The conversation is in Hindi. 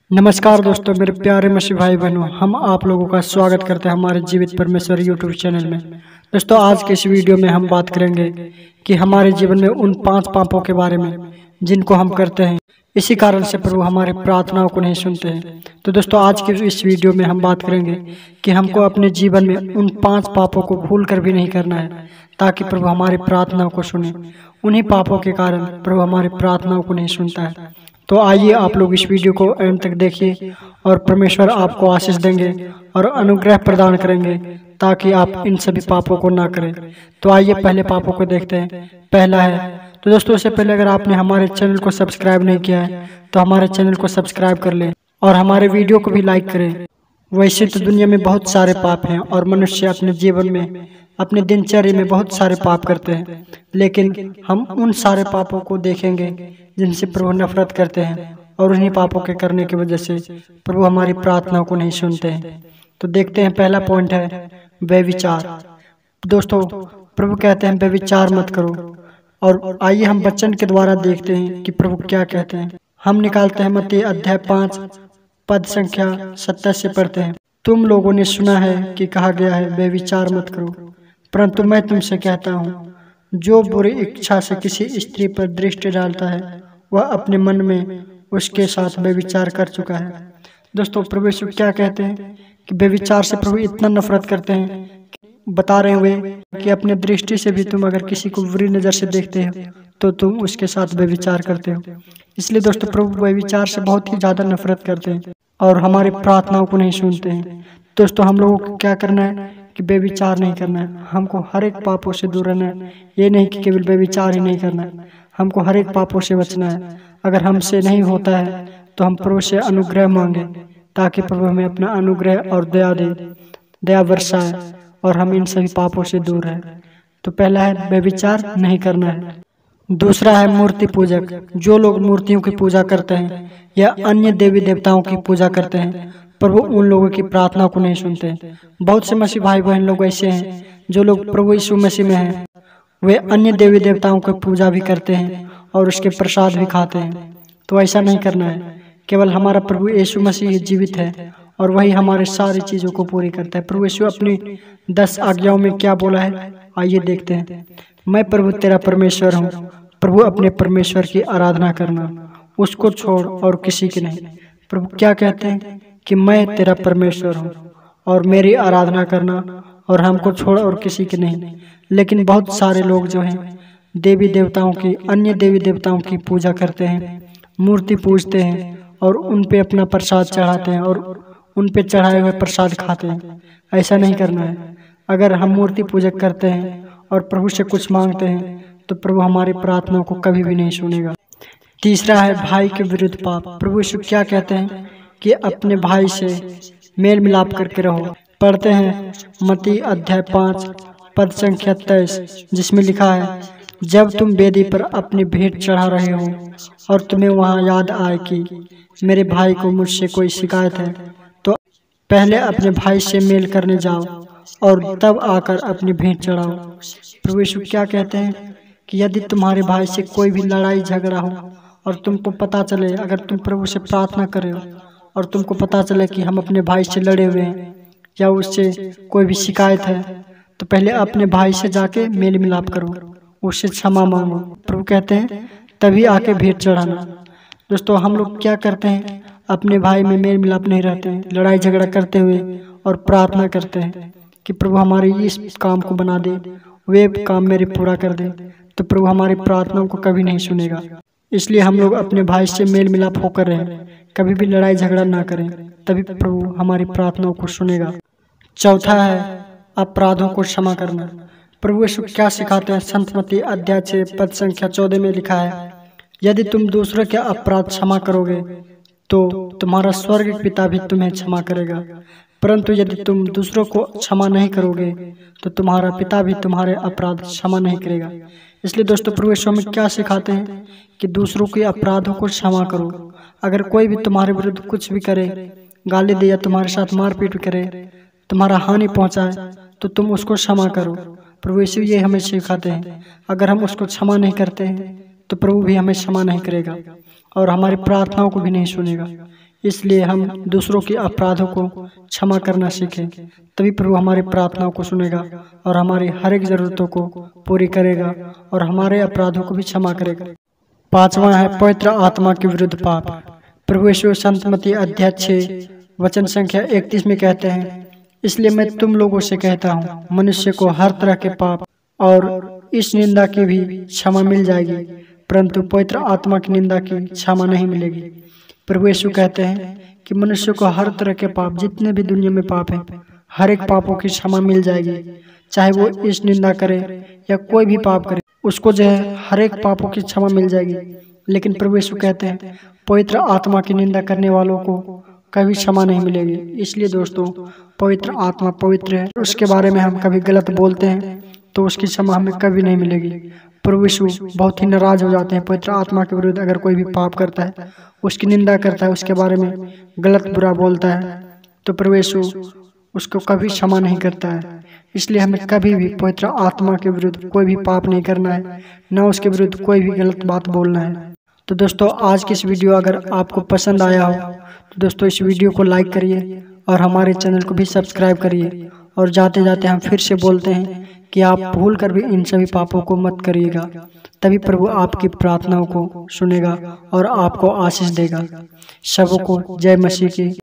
नमस्कार दोस्तों, मेरे प्यारे मसीह भाई बहनों, हम आप लोगों का स्वागत करते हैं हमारे जीवित परमेश्वर यूट्यूब चैनल में। दोस्तों, आज के इस वीडियो में हम बात करेंगे कि हमारे जीवन में उन 5 पापों के बारे में जिनको हम करते हैं, इसी कारण से प्रभु हमारे प्रार्थनाओं को नहीं सुनते हैं। तो दोस्तों, आज के इस वीडियो में हम बात करेंगे कि हमको अपने जीवन में उन 5 पापों को भूल कर भी नहीं करना है, ताकि प्रभु हमारी प्रार्थनाओं को सुने। उन्हीं पापों के कारण प्रभु हमारी प्रार्थनाओं को नहीं सुनता है। तो आइए आप लोग इस वीडियो को अंत तक देखिए और परमेश्वर आपको आशीष देंगे और अनुग्रह प्रदान करेंगे, ताकि आप इन सभी पापों को ना करें। तो आइए पहले पापों को देखते हैं। पहला है, तो दोस्तों इससे पहले अगर आपने हमारे चैनल को सब्सक्राइब नहीं किया है तो हमारे चैनल को सब्सक्राइब कर लें और हमारे वीडियो को भी लाइक करें। वैसे तो दुनिया में बहुत सारे पाप हैं और मनुष्य अपने जीवन में, अपने दिनचर्या में बहुत सारे पाप करते हैं, लेकिन हम उन सारे पापों को देखेंगे जिनसे प्रभु नफरत करते हैं, और उन्हीं पापों के करने की वजह से प्रभु हमारी प्रार्थनाओं को नहीं सुनते हैं। तो देखते हैं, पहला पॉइंट है व्यभिचार। दोस्तों, प्रभु कहते हैं व्यभिचार मत करो, और आइए हम वचन के द्वारा देखते हैं कि प्रभु क्या कहते हैं। हम निकालते हैं मत्ती अध्याय 5 पद संख्या 27 से पढ़ते हैं। तुम लोगों ने सुना है कि कहा गया है व्यभिचार मत करो, परंतु मैं तुमसे कहता हूँ, जो बुरी इच्छा से किसी स्त्री पर दृष्टि डालता है वह अपने मन में उसके साथ व्यभिचार कर चुका है। दोस्तों, प्रभु यीशु क्या कहते हैं कि व्यभिचार से प्रभु इतना नफरत करते हैं, बता रहे हुए कि अपने दृष्टि से भी तुम अगर किसी को बुरी नज़र से देखते हो तो तुम उसके साथ व्यभिचार करते हो। इसलिए दोस्तों, प्रभु व्यभिचार से बहुत ही ज़्यादा नफरत करते हैं और हमारी प्रार्थनाओं को नहीं सुनते हैं। दोस्तों, हम लोगों को क्या करना है कि व्यभिचार नहीं करना है। हमको हर एक पापों से दूर रहना है। ये नहीं कि केवल व्यभिचार ही नहीं करना है, हमको हर एक पापों से बचना है। अगर हमसे नहीं होता है तो हम प्रभु से अनुग्रह मांगे, ताकि प्रभु हमें अपना अनुग्रह और दया दे, दया वर्षाए और हम इन सभी पापों से दूर रहें। तो पहला है व्यभिचार नहीं करना है। दूसरा है मूर्ति पूजक। जो लोग मूर्तियों की पूजा करते हैं या अन्य देवी देवताओं की पूजा करते हैं, प्रभु उन लोगों की प्रार्थना को नहीं सुनते। बहुत से मसीह भाई बहन लोग ऐसे हैं जो लोग प्रभु यीशु मसीह में हैं, वे अन्य देवी देवताओं की पूजा भी करते हैं और उसके प्रसाद भी खाते हैं। तो ऐसा नहीं करना है। केवल हमारा प्रभु यीशु मसीह जीवित है और वही हमारे सारी चीज़ों को पूरी करता है। प्रभु यीशु अपनी 10 आज्ञाओं में क्या बोला है, आइए देखते हैं। मैं प्रभु तेरा परमेश्वर हूँ। प्रभु अपने परमेश्वर की आराधना करना, उसको छोड़ और किसी की नहीं। प्रभु क्या कहते हैं कि मैं तेरा परमेश्वर हूँ और मेरी आराधना करना, और हमको छोड़ और किसी की नहीं। लेकिन बहुत सारे लोग जो हैं देवी देवताओं की, अन्य देवी देवताओं की पूजा करते हैं, मूर्ति पूजते हैं और उन पे अपना प्रसाद चढ़ाते हैं और उन पे चढ़ाए हुए प्रसाद खाते हैं। ऐसा नहीं करना है। अगर हम मूर्ति पूजक करते हैं और प्रभु से कुछ मांगते हैं तो प्रभु हमारी प्रार्थनाओं को कभी भी नहीं सुनेगा। तीसरा है भाई के विरुद्ध पाप। प्रभु यीशु क्या कहते हैं कि अपने भाई से मेल मिलाप करके रहो। पढ़ते हैं मत्ती अध्याय 5 पद संख्या 23, जिसमें लिखा है, जब तुम वेदी पर अपनी भेंट चढ़ा रहे हो और तुम्हें वहां याद आए कि मेरे भाई को मुझसे कोई शिकायत है, तो पहले अपने भाई से मेल करने जाओ और तब आकर अपनी भेंट चढ़ाओ। प्रभु यीशु क्या कहते हैं कि यदि तुम्हारे भाई से कोई भी लड़ाई झगड़ा हो और तुमको पता चले, अगर तुम प्रभु से प्रार्थना कर रहे हो और तुमको पता चले कि हम अपने भाई से लड़े हुए हैं या उससे कोई भी शिकायत है, तो पहले अपने भाई से जाके मेल मिलाप करो, उससे क्षमा मांगो। प्रभु कहते हैं तभी आके भेंट चढ़ाना। दोस्तों, हम लोग क्या करते हैं, अपने भाई में मेल मिलाप नहीं रहते हैं, लड़ाई झगड़ा करते हुए और प्रार्थना करते हैं कि प्रभु हमारे इस काम को बना दे, वे काम मेरे पूरा कर दे। तो प्रभु हमारी प्रार्थनाओं को कभी नहीं सुनेगा। इसलिए हम लोग अपने भाई से मेल मिलाप होकर रहें, कभी भी लड़ाई झगड़ा ना करें, तभी प्रभु हमारी प्रार्थनाओं को सुनेगा। चौथा है अपराधों को क्षमा करना। प्रभु यीशु क्या सिखाते हैं, संत मत्ती अध्याय 6 पद संख्या 14 में लिखा है, यदि तुम दूसरों के अपराध क्षमा करोगे तो तुम्हारा स्वर्ग पिता भी तुम्हें क्षमा करेगा, परंतु यदि तुम दूसरों को क्षमा नहीं करोगे तो तुम्हारा पिता भी तुम्हारे अपराध क्षमा नहीं करेगा। इसलिए दोस्तों, प्रभु यीशु हमें क्या सिखाते हैं कि दूसरों के अपराधों को क्षमा करो। अगर कोई भी तुम्हारे विरुद्ध कुछ भी करे, गाली दे या तुम्हारे साथ मारपीट करे, तुम्हारा हानि पहुंचाए, तो तुम उसको क्षमा करो। प्रभु यीशु ये हमें सिखाते हैं। अगर हम उसको क्षमा नहीं करते हैं तो प्रभु भी हमें क्षमा नहीं करेगा और हमारी प्रार्थनाओं को भी नहीं सुनेगा। इसलिए हम दूसरों के अपराधों को क्षमा करना सीखें, तभी प्रभु हमारी प्रार्थनाओं को सुनेगा और हमारी हर एक जरूरतों को पूरी करेगा और हमारे अपराधों को भी क्षमा करेगा। पांचवा है पवित्र आत्मा के विरुद्ध पाप। प्रभु यीशु संत मत्ती अध्याय 6 वचन संख्या 31 में कहते हैं, इसलिए मैं तुम लोगों से कहता हूँ, मनुष्य को हर तरह के पाप और इस निंदा की भी क्षमा मिल जाएगी, परंतु पवित्र आत्मा की निंदा की क्षमा नहीं मिलेगी। प्रभु यीशु कहते हैं कि मनुष्य को हर तरह के पाप, जितने भी दुनिया में पाप हैं, हर एक पापों की क्षमा मिल जाएगी, चाहे वो इस निंदा करे या कोई भी पाप करे, उसको जो है हर एक पापों की क्षमा मिल जाएगी। लेकिन प्रभु यीशु कहते हैं पवित्र आत्मा की निंदा करने वालों को कभी क्षमा नहीं मिलेगी। इसलिए दोस्तों, पवित्र आत्मा पवित्र है, उसके बारे में हम कभी गलत बोलते हैं तो उसकी क्षमा हमें कभी नहीं मिलेगी। प्रभु यीशु बहुत ही नाराज हो जाते हैं पवित्र आत्मा के विरुद्ध अगर कोई भी पाप करता है, उसकी निंदा करता है, उसके बारे में गलत बुरा बोलता है, तो प्रभु यीशु उसको कभी क्षमा नहीं करता है। इसलिए हमें कभी भी पवित्र आत्मा के विरुद्ध कोई भी पाप नहीं करना है, न उसके विरुद्ध कोई भी गलत बात बोलना है। तो दोस्तों, आज की इस वीडियो अगर आपको पसंद आया हो तो दोस्तों इस वीडियो को लाइक करिए और हमारे चैनल को भी सब्सक्राइब करिए। और जाते जाते हम फिर से बोलते हैं कि आप भूल कर भी इन सभी पापों को मत करिएगा, तभी प्रभु आपकी प्रार्थनाओं को सुनेगा और आपको आशीष देगा। सबों को जय मसीह की।